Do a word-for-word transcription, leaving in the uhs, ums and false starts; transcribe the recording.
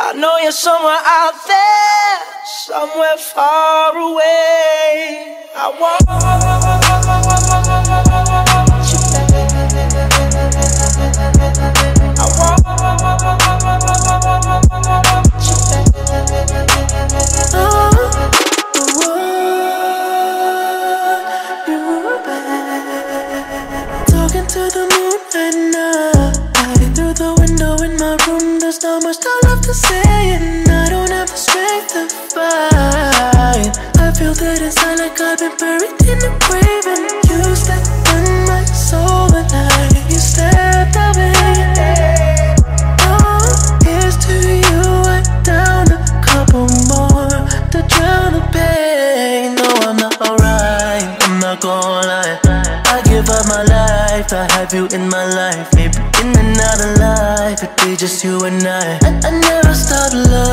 I know you're somewhere out there, somewhere far away. I want you back. I want you back. Oh, you back. Talking to the moon at night, through the window in my room. There's not much I love to say, and I don't have the strength to fight. I feel that inside, like I've been buried in the grave, and you stepped in my soul the night you stepped away. Oh, here's to you. I downed a couple more to drown the pain. No, I'm not alright, I'm not gonna lie. I give up my life, I have you in my life. Maybe in another life, it'd be just you and I. I, I never stopped loving